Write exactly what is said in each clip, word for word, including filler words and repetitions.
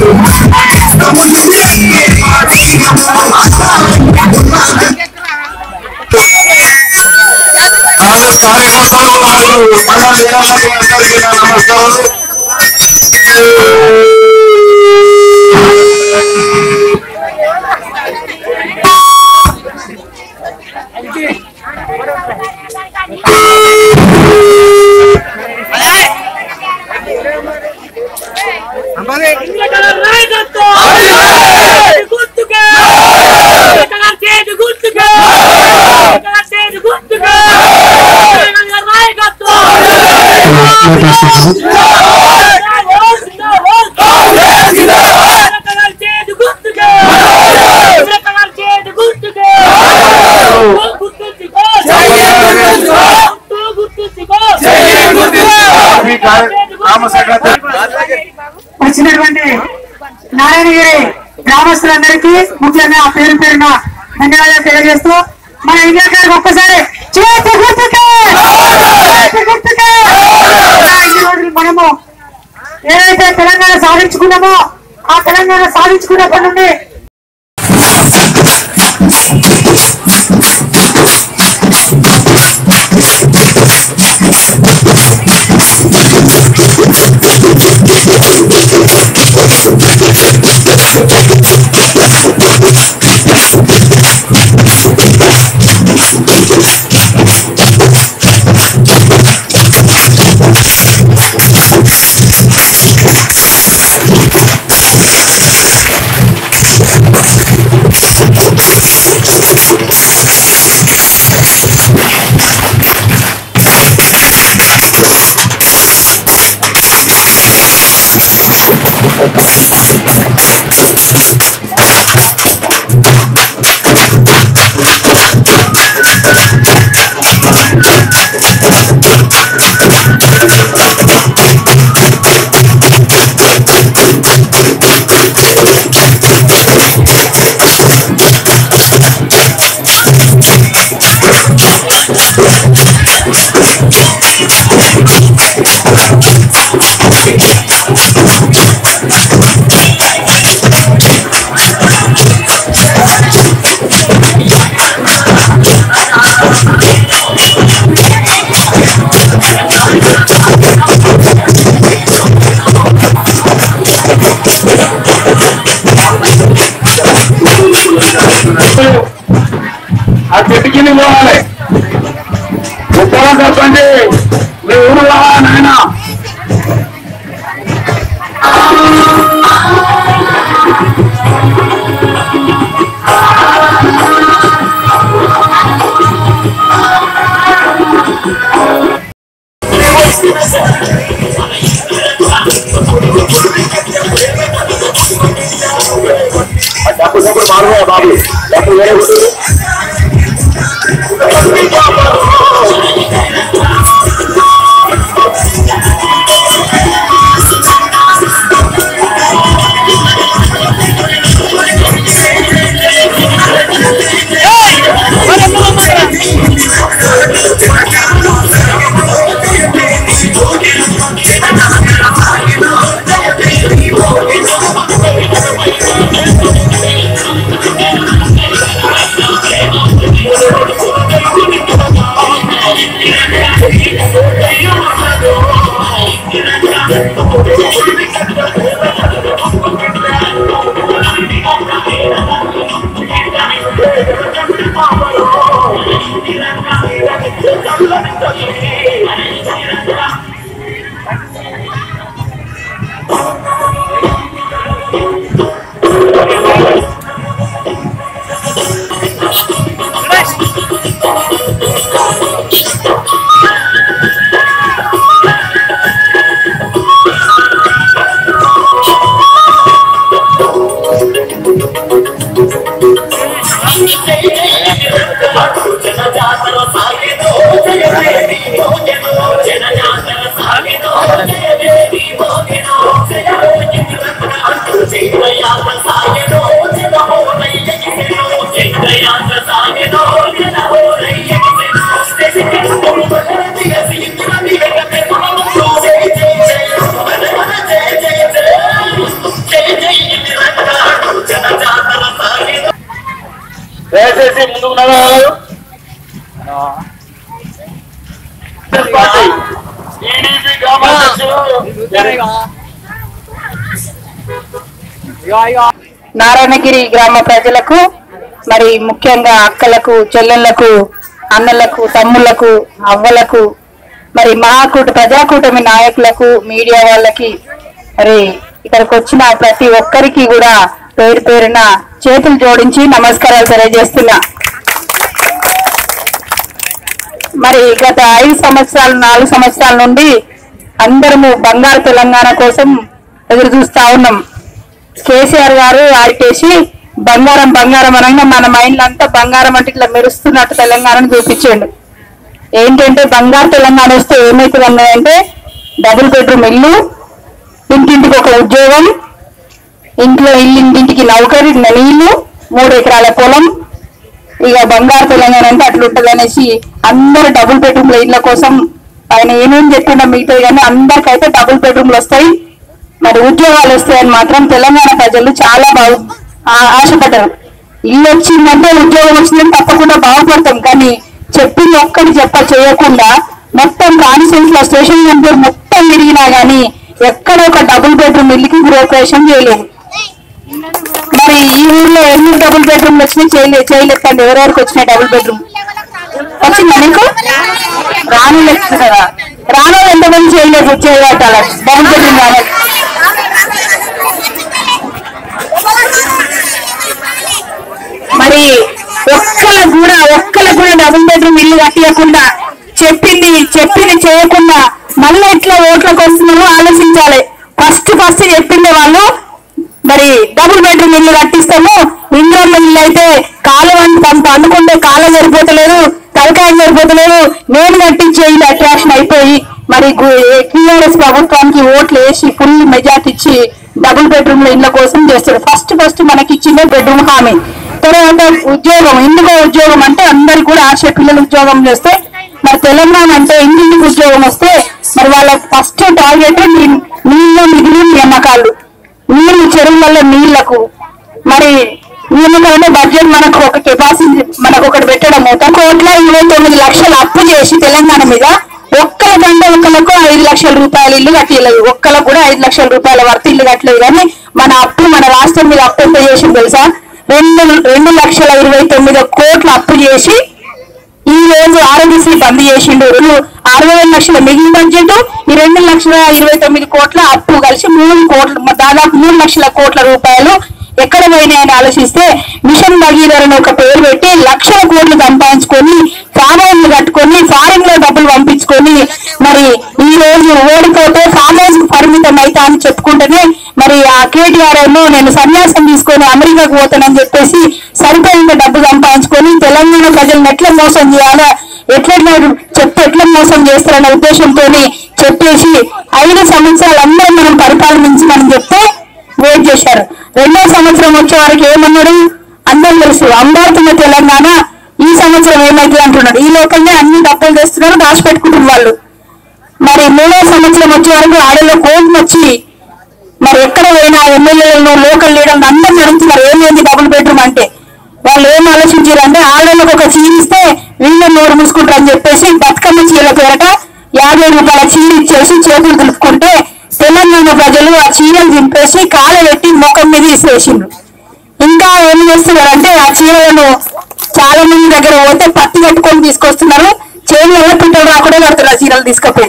కార్యకర్తలు అందరికీ నా నమస్కారాలు. వచ్చినటువంటి నారాయణగిరి గ్రామస్తులందరికీ ముఖ్యంగా పేరు పేరున ధన్యవాదాలు తెలియజేస్తూ మన ఇండియా గారికి ఒక్కసారి చేతి గుర్తుకే గుర్తుకే ఇన్ని రోజులు మనము ఏదైతే తెలంగాణ సాధించుకున్నామో ఆ తెలంగాణ సాధించుకున్నప్పటి నుండి ఆ చెట్టు కింద పోవాలి. ఉత్తరం చెప్పండి మీ ఊరు రావాలి నాయన. డబ్బు డబ్బులు మారువా బాబు, డబ్బు వేరే Yeah. నారాయణగిరి గ్రామ ప్రజలకు మరి ముఖ్యంగా అక్కలకు చెల్లెళ్లకు అన్నలకు తమ్ముళ్లకు అవ్వలకు మరి మహాకూట ప్రజాకూటమి నాయకులకు మీడియా వాళ్ళకి మరి ఇక్కడికి వచ్చిన ప్రతి ఒక్కరికి కూడా పేరు పేరున చేతులు జోడించి నమస్కారాలు తెలియజేస్తున్నా. మరి గత ఐదు సంవత్సరాలు నాలుగు సంవత్సరాల నుండి అందరము బంగారు తెలంగాణ కోసం ఎదురు చూస్తా ఉన్నాం. కేసీఆర్ గారు ఆడికేసి బంగారం బంగారం అనగా మన మైండ్లో అంతా బంగారం అంటే ఇట్లా మెరుస్తున్నట్టు తెలంగాణను చూపించండు. ఏంటంటే బంగారు తెలంగాణ వస్తే ఏమైతుంది అన్నాయంటే డబుల్ బెడ్రూమ్ ఇల్లు, ఇంటింటికి ఒక ఉద్యోగం, ఇంట్లో ఇల్లు ఇంటింటికి నౌకరి నీళ్లు, మూడు ఎకరాల పొలం. ఇక బంగారు తెలంగాణ అంటే అట్లుంటది అనేసి అందరు డబుల్ బెడ్రూమ్ ఇళ్ల కోసం ఆయన ఏమేమి చెప్పిండో మిగతాయి కానీ అందరికైతే డబుల్ బెడ్రూమ్లు వస్తాయి, మరి ఉద్యోగాలు వస్తాయని మాత్రం తెలంగాణ ప్రజలు చాలా బాగు ఆశపడ్డారు. ఇల్లు వచ్చిందంటే ఉద్యోగం వచ్చిందని తప్పకుండా బాగుపడతాం. కానీ చెప్పింది ఒక్కటి చెప్ప చేయకుండా మొత్తం కాన్స్టిట్యూన్స్ లో స్టేషన్ నెంబర్ మొత్తం తిరిగినా గానీ ఎక్కడ ఒక డబుల్ బెడ్రూమ్ ఇల్లుకి గృహప్రవేశం చేయలేదు. మరి ఈ ఊర్లో ఎన్ని డబుల్ బెడ్రూమ్లు వచ్చినాయి చేయలే చేయలేదండి. ఎవరెవరికి వచ్చినాయి డబుల్ బెడ్రూమ్ వచ్చిందా నీకు? రాను లేదు కదా, రాను ఎంతమంది చేయలేదు చేయగట్టాల డబుల్ బెడ్రూమ్ రావాలి. మరి ఒక్కలకు కూడా ఒక్కలకు కూడా డబుల్ బెడ్రూమ్ ఇల్లు కట్టియకుండా చెప్పింది చెప్పింది చేయకుండా మళ్ళీ ఎట్లా ఓట్లకు వస్తున్నామో ఆలోచించాలి. ఫస్ట్ ఫస్ట్ చెప్పింది వాళ్ళు మరి డబుల్ బెడ్రూమ్ ఇల్లు కట్టిస్తాము, ఇంద్రమ్మ ఇల్లు అయితే కాలం పంప అనుకుంటే కాలం సరిపోతలేదు, తలకాయం సరిపోతలేదు, నేను కట్టించే ఇల్లు అట్రాక్షన్ అయిపోయి మరి టీఆర్ఎస్ ప్రభుత్వానికి ఓట్లు వేసి ఫుల్ మెజార్టీ ఇచ్చి డబుల్ బెడ్రూమ్ లో ఇళ్ల కోసం చేస్తారు. ఫస్ట్ ఫస్ట్ మనకి ఇచ్చిందే బెడ్రూమ్ హామీ. తర్వాత ఉద్యోగం, ఎందుకో ఉద్యోగం అంటే అందరికి కూడా ఆశ పిల్లలు ఉద్యోగం చేస్తే మరి తెలంగాణ అంటే ఇంటింటికి ఉద్యోగం వస్తే మరి వాళ్ళ ఫస్ట్ టార్గెట్ నీళ్ళ మిగిలిన నియామకాలు, నీళ్లు చెరువులలో నీళ్లకు మరి నియామకాలనే బడ్జెట్ మనకు ఒక కెపాసిటీ మనకు ఒకటి పెట్టడం ఒక కోట్ల ఇరవై తొమ్మిది లక్షలు అప్పు చేసి తెలంగాణ మీద ఒక్కల కంటే ఒక్కలకు ఐదు లక్షల రూపాయల ఇల్లు కట్టలేదు. ఒక్కలకు కూడా ఐదు లక్షల రూపాయల వర్త ఇల్లు కట్టలేదు. కానీ మన అప్పు మన రాష్ట్రం మీద అప్పు ఎంత చేసింది తెలుసా? రెండు రెండు లక్షల ఇరవై తొమ్మిది కోట్ల అప్పు చేసి ఈ రోజు ఆరోగ్యశ్రీ బంద్ చేసిండు. అరవై ఐదు లక్షల మిగిలిన బడ్జెట్, ఈ రెండు లక్షల ఇరవై తొమ్మిది కోట్ల అప్పు కలిసి మూడు కోట్ల దాదాపు మూడు లక్షల కోట్ల రూపాయలు ఎక్కడ పోయినాయని ఆలోచిస్తే మిషన్ భగీరథను ఒక పేరు పెట్టి లక్షల కోట్లు సంపాదించుకొని ఫామ్ హౌస్ కట్టుకొని ఫారిన్ లో డబ్బులు పంపించుకొని మరి ఈ రోజు ఓడిపోతే ఫామ్ హౌస్ పరిమితం అవుతా అని చెప్పుకుంటేనే మరి ఆ కేటీఆర్ ఏమో నేను సన్యాసం తీసుకొని అమెరికాకు పోతానని చెప్పేసి సరిపోయిన డబ్బు సంపాదించుకొని తెలంగాణ ప్రజలను ఎట్లా మోసం చేయాలో ఎట్లెట్లా చెప్తే ఎట్లా మోసం చేస్తారనే ఉద్దేశంతో చెప్పేసి ఐదు సంవత్సరాలు అందరూ మనం పరిపాలనించమని చెప్తే వెయిట్ చేశారు. రెండో సంవత్సరం వచ్చే వారికి ఏమన్నాడు అందరూ తెలుసు, అమరావతి తెలంగాణ ఈ సంవత్సరం ఏమైతుంది అంటున్నాడు. ఈ లోకల్నే అన్ని డబ్బులు తెస్తున్నారు, దాచిపెట్టుకుంటున్నారు వాళ్ళు. మరి మూడో సంవత్సరం వచ్చే వరకు ఆడలో కోపం వచ్చి మరి ఎక్కడ పోయినా ఎమ్మెల్యేలను లోకల్ లీడర్లు అందరూ అడుగుతున్నారు ఏమైంది డబుల్ బెడ్రూమ్ అంటే. వాళ్ళు ఏం ఆలోచించారు అంటే ఆడలకు ఒక చీర ఇస్తే వీళ్ళని నోరు మూసుకుంటారు అని చెప్పేసి బతుకమ్మ చీరల పేరట యాభై రూపాయల చీర ఇచ్చేసి చేతులు దులుపుకుంటే తెలంగాణ ప్రజలు ఆ చీరలు దింపేసి కాలు పెట్టి ముఖం మీద ఇసిరేసిండ్రు. ఇంకా ఏం చేస్తున్నారంటే ఆ చీరలను చాలా మంది దగ్గర పోతే పత్తి కట్టుకొని తీసుకొస్తున్నారు, చేనులలో పిట్టలు రాకుండా కడుతున్నారు చీరలు తీసుకపోయి.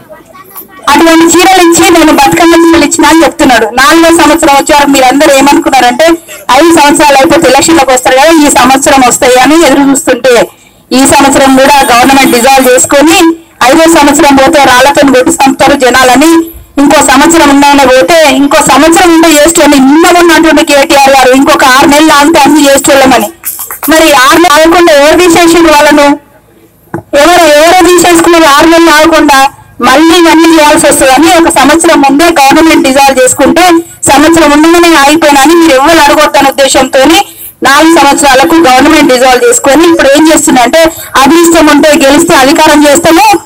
అటువంటి చీరలు ఇచ్చి నేను బతుకమ్మ చీరలు ఇచ్చిన అని చెప్తున్నాడు. నాలుగో సంవత్సరం వచ్చారు. మీరందరూ ఏమనుకున్నారంటే ఐదు సంవత్సరాలు అయిపోతే ఎలక్షన్లకు వస్తారు కదా, ఈ సంవత్సరం వస్తాయి అని ఎదురు చూస్తుంటే ఈ సంవత్సరం కూడా గవర్నమెంట్ డిజాల్వ్ చేసుకొని ఐదో సంవత్సరం పోతే రాళ్లతో కొట్టి సంపుతారు జనాలని, ఇంకో సంవత్సరం ఉన్నాయని పోతే ఇంకో సంవత్సరం ఉంటే చేసుకోండి. నిన్న ఉన్నటువంటి కేటీఆర్ గారు ఇంకొక ఆరు నెలలు ఆగితే అన్ని చేసుకోలేమని. మరి ఆరు నెలలు ఆగకుండా ఎవరు తీసేసిండ్రు వాళ్ళను? ఎవరు ఎవరో తీసేసుకున్నారు ఆరు నెలలు ఆగకుండా మళ్ళీ ఇవన్నీ చేయాల్సి వస్తుందని ఒక సంవత్సరం ముందే గవర్నమెంట్ డిజాల్వ్ చేసుకుంటే సంవత్సరం ఉండగానే ఆగిపోయినాని మీరు ఎవరు అడగొద్దన్న ఉద్దేశంతో నాలుగు సంవత్సరాలకు గవర్నమెంట్ డిజాల్వ్ చేసుకొని ఇప్పుడు ఏం చేస్తుందంటే అభిష్టం ఉంటే గెలిస్తే అధికారం చేస్తాము,